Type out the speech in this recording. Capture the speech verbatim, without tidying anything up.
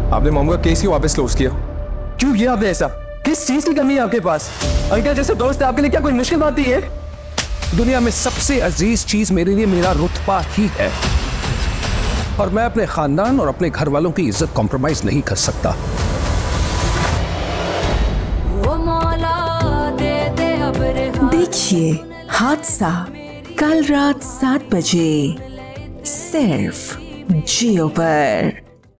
आपने मोमो का केस ही वापस क्लोज किया। क्यों किया आपने ऐसा? किस चीज की कमी है आपके पास? अंकल जैसे दोस्त है आपके लिए क्या कोई मुश्किल बात नहीं है? दुनिया में सबसे अजीज चीज मेरे लिए मेरा रुतबा ही है, और मैं अपने खानदान और अपने घर वालों की इज्जत कॉम्प्रोमाइज नहीं कर सकता। देखिए हादसा कल रात सात बजे सिर्फ जियो पर।